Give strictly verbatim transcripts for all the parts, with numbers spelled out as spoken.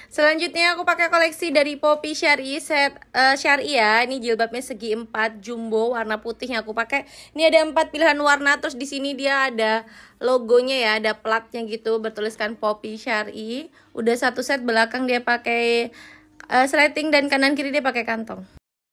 Selanjutnya aku pakai koleksi dari Poppy Syari set uh, Syari ya. Ini jilbabnya segi empat jumbo warna putih yang aku pakai. Ini ada empat pilihan warna, terus di sini dia ada logonya ya, ada platnya gitu bertuliskan Poppy Syari. Udah satu set, belakang dia pakai uh, sleting dan kanan kiri dia pakai kantong.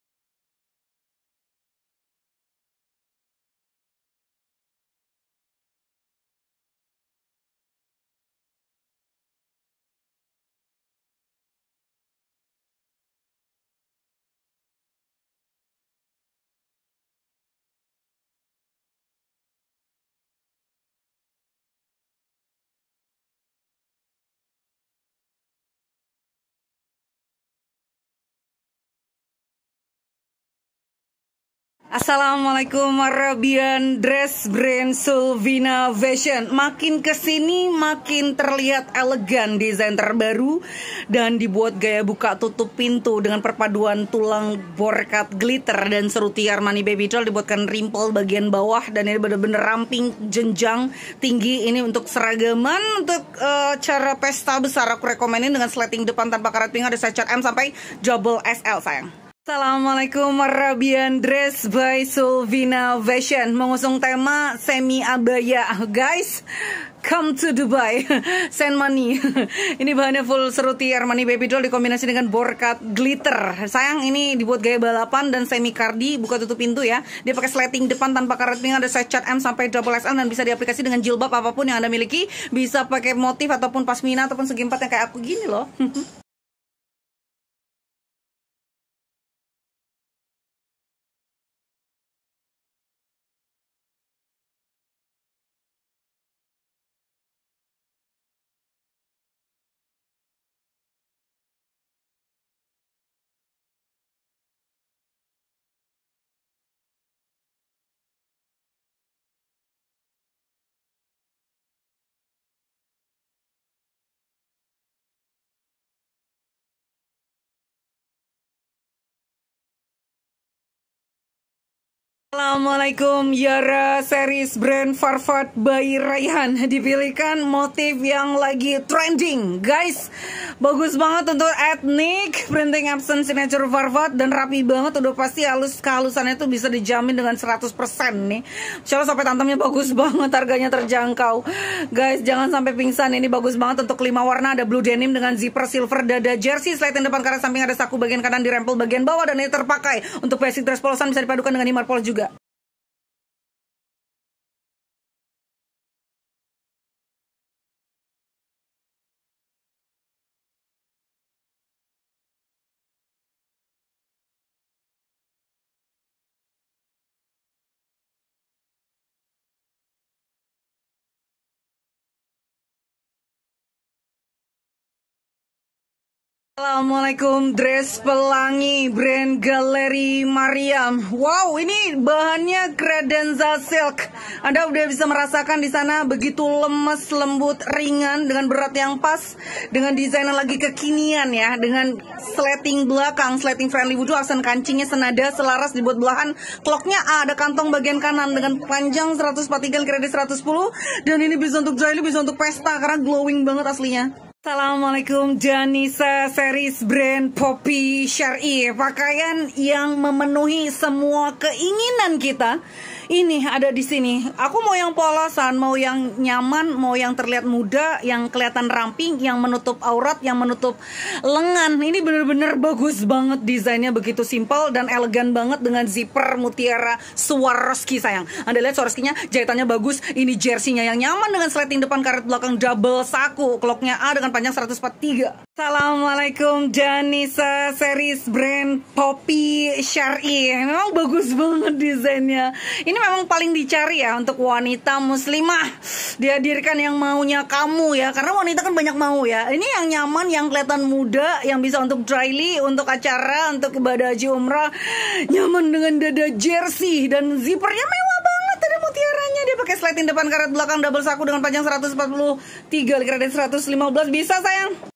Assalamualaikum Arabian Dress Brand Sulvina Fashion. Makin kesini makin terlihat elegan, desain terbaru dan dibuat gaya buka tutup pintu dengan perpaduan tulang borkat glitter dan seruti Armani Baby Doll. Dibuatkan rimpel bagian bawah dan ini bener-bener ramping jenjang tinggi. Ini untuk seragaman, untuk uh, cara pesta besar aku rekomenin dengan sleting depan tanpa karat pink. Ada size M sampai double S L sayang. Assalamualaikum Arabian Dress by Sulvina Fashion. Mengusung tema semi abaya. Guys, come to Dubai, send money. Ini bahannya full seruti Armani Baby Doll dikombinasi dengan borkat glitter. Sayang, ini dibuat gaya balapan dan semi cardi, buka tutup pintu ya. Dia pakai sleting depan tanpa karat pink, ada size M sampai double S L dan bisa diaplikasi dengan jilbab apapun yang Anda miliki. Bisa pakai motif ataupun pasmina ataupun segi empat yang kayak aku gini loh. Assalamualaikum Yara series brand Farfad by Raihan. Dipilihkan motif yang lagi trending. Guys, bagus banget untuk etnik, printing absent signature Farfad dan rapi banget. Udah pasti halus, kehalusannya tuh bisa dijamin dengan seratus persen nih. Insya sampai tantamnya bagus banget, harganya terjangkau. Guys, jangan sampai pingsan. Ini bagus banget untuk lima warna. Ada blue denim dengan zipper silver dada jersey, sleting depan karet samping, ada saku bagian kanan di rempel bagian bawah dan ini terpakai untuk basic dress polosan, bisa dipadukan dengan himar polos juga. Assalamualaikum, dress pelangi brand Galeri Mariam. Wow, ini bahannya credenza silk. Anda udah bisa merasakan di sana begitu lemes, lembut, ringan dengan berat yang pas, dengan desain yang lagi kekinian ya, dengan sleting belakang, sleting friendly wudhu, aksen kancingnya senada, selaras, dibuat belahan. Clocknya A, ada kantong bagian kanan dengan panjang seratus empat puluh tiga, kredit seratus sepuluh, dan ini bisa untuk daily, bisa untuk pesta karena glowing banget aslinya. Assalamualaikum, Janisa series brand Poppy Syari. Pakaian yang memenuhi semua keinginan kita. Ini ada di sini. Aku mau yang polosan, mau yang nyaman, mau yang terlihat muda, yang kelihatan ramping, yang menutup aurat, yang menutup lengan. Ini bener-bener bagus banget, desainnya begitu simpel dan elegan banget dengan zipper mutiara Swarovski sayang. Anda lihat Swarovskinya, jahitannya bagus. Ini jersey-nya yang nyaman dengan sleting depan, karet belakang double saku. Clocknya A dengan panjang seratus empat puluh tiga. Assalamualaikum, Janisa series brand Poppy Syari. Memang bagus banget desainnya. Ini memang paling dicari ya untuk wanita muslimah. Dihadirkan yang maunya kamu ya, karena wanita kan banyak mau ya. Ini yang nyaman, yang kelihatan muda, yang bisa untuk daily, untuk acara, untuk ibadah haji umrah. Nyaman dengan dada jersey dan zippernya mewah banget. Ada mutiaranya, dia pakai sleting depan, karet belakang double saku dengan panjang seratus empat puluh tiga, kredit seratus lima belas. Bisa sayang.